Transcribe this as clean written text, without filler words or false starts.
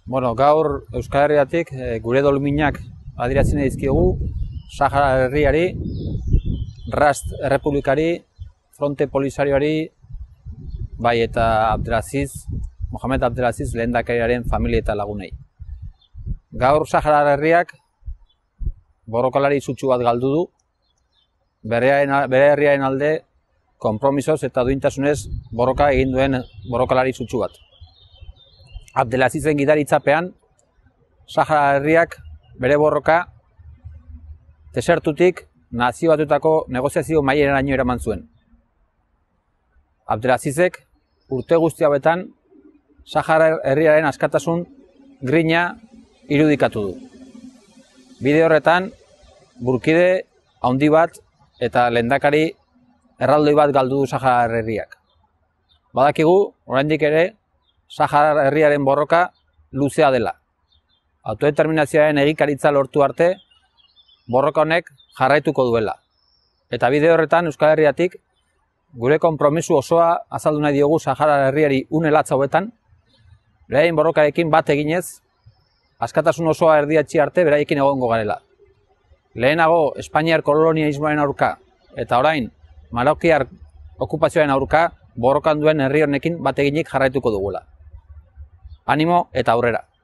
Bueno, gaur Euskal Herriatik gure doluminak adierazten dizkigu Sahara Herriari, Rast Errepublikari, Fronte Polisarioari, bai eta Mohamed Abdelaziz lehendakariaren familia eta lagunei. Gaur Sahara Herriak borrokalari sutsu bat galdu du, bere herriaren alde konpromisoz eta duintasunez borroka egin duen borrokalari sutsu bat. Abdelazizen gidaritzapean, Sahara Herriak bere borroka desertutik Nazio Batuetako negoziazio maileraino eraman zuen. Abdelazizek urte guzti hauetan Sahara Herriaren askatasun grina irudikatu du. Bide horretan, burkide handi bat eta lehendakari erraldoi bat galdu du Sahara Herriak. Badakigu, oraindik ere, Sahara Herriaren borroka luzea dela. Autodeterminazioaren egikaritza lortu arte, borroka honek jarraituko duela. Eta bide horretan, Euskal Herriatik, gure konpromisu osoa azaldu nahi diogu Sahara Herriari une latza hauetan, beraien borrokarekin bat eginez, askatasun osoa erdiatzi arte beraiekin egongo garela. Lehenago Espainiar kolonialismoaren aurka eta orain Marokiar okupazioaren aurka borrokan duen herri honekin bat eginik jarraituko dugula. Animo eta aurrera!